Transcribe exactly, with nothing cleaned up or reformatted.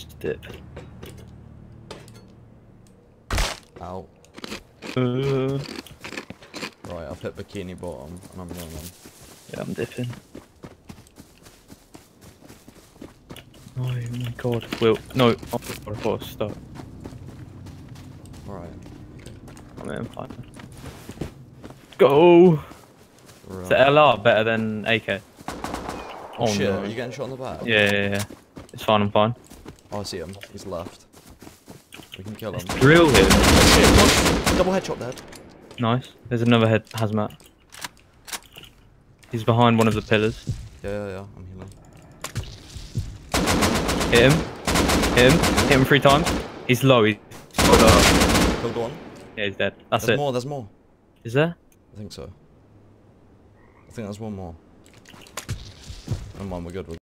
Just dip. Ow. Uh, Right, I've hit bikini bottom and I'm running. yeah, I'm dipping. Oh my god. Will. No. Oh, I thought I was stuck. Alright. I'm in fine. Go! Right. Is the L R better than A K? Oh, Oh shit, no. are you getting shot in the back? Yeah, yeah, yeah. It's fine, I'm fine. Oh, I see him. He's left. We can kill him. Let's drill him. Shit, double headshot dead. Nice. There's another head hazmat. He's behind one of the pillars. Yeah, yeah, yeah. I'm healing. Hit him. Hit him. Hit him three times. He's low. He's low. Killed one. Yeah, he's dead. That's There's it. more, there's more. Is there? I think so. I think there's one more. Never mind, we're good. We're